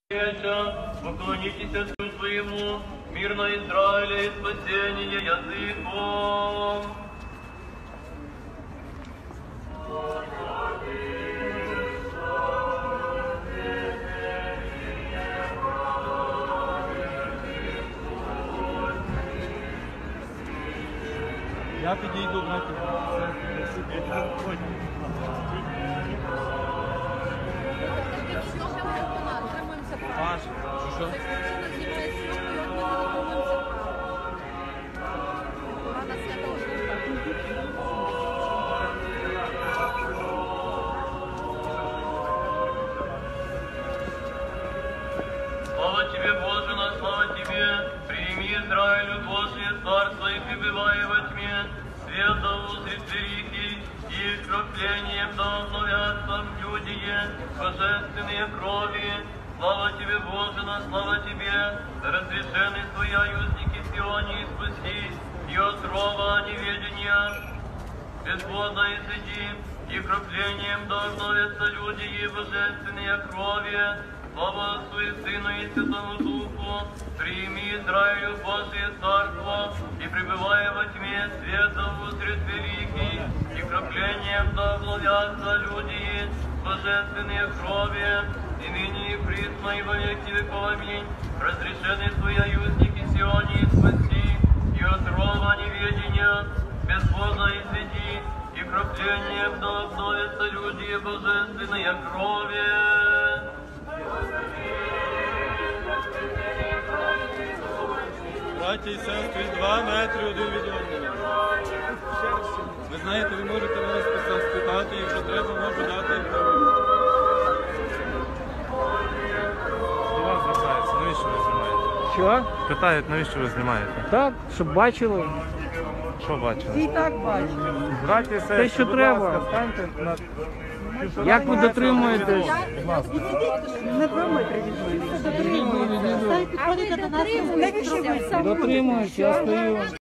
Поклонитесь Отцу Своему, мирно Израиля и спасение языком. Я підійду, братів. Паш, що? Слава Тебе, Боже наш, слава Тебе! Прими Израилю Божие царство и пребывай во тьме. Свет да узрит великий, и кроплением да обновятся в людие божественные крови. Слава Тебе, Боже наш, слава Тебе! Разрешены Твоя юзники Сионе и спаси, и от рова неведения. Безводно изыди, и кроплением да обновятся люди и божественные крови. Слава Отцу и Сыну и Святому Духу, прими Израилю Божие Царство, и пребывая во тьме, свет да узрит великий, и кроплением да обновятся люди, божественные крови, и ныне и присно, и во веки веков. Аминь. Разрешены Твоя юзники Сионе и спаси, и от рова неведения, безводно изведи, и кроплением да обновятся люди, божественные крови. Браті і сестри, 2 метри один від одного. Ви знаєте, ви можете мене спитати, якщо треба, можу дати інтерв'ю. До вас звертаються, навіщо ви знімаєте? Що? Питають, навіщо ви знімаєте? Так, щоб бачили. Що бачили? І так бачили. Браті і сестри, Те, що будь треба. ласка, станьте на... Як ви дотримуєтесь? Будь ласка. На 2 метри від мене. Дотримуюсь, я стою.